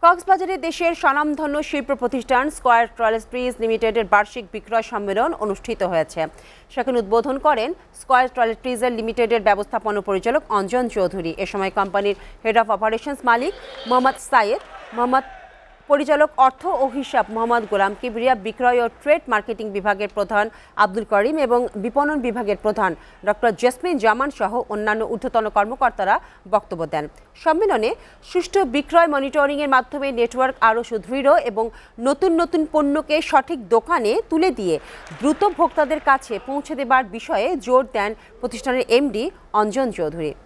কক্সবাজারে দেশের স্বনামধন্য শিল্প প্রতিষ্ঠান স্কয়ার ট্রয়েলট্রিজ লিমিটেডের বার্ষিক বিক্রয় সম্মেলন অনুষ্ঠিত হয়েছে। সেখানে উদ্বোধন করেন স্কয়ার ট্রয়েলট্রিজ লিমিটেডের ব্যবস্থাপনা পরিচালক অঞ্জন চৌধুরী। এ সময় কোম্পানির head of operations Malik Mohammad Sayeed, Mohammad পরিচালক অর্থ ও হিসাব মোহাম্মদ গোলাম কিবরিয়া, বিক্রয় ও ট্রেড মার্কেটিং বিভাগের প্রধান আব্দুল করিম এবং বিপণন বিভাগের প্রধান ডক্টর জেসমিন জামান সহ অন্যান্য ঊর্ধ্বতন কর্মকর্তারা বক্তব্য দেন। সম্মেলনে সুষ্ঠু বিক্রয় মনিটরিংয়ের মাধ্যমে নেটওয়ার্ক আরও সুদৃঢ় এবং নতুন নতুন পণ্যকে সঠিক দোকানে তুলে দিয়ে দ্রুত ভোক্তাদের কাছে পৌঁছে দেবার বিষয়ে জোর দেন প্রতিষ্ঠানের এমডি অঞ্জন চৌধুরী।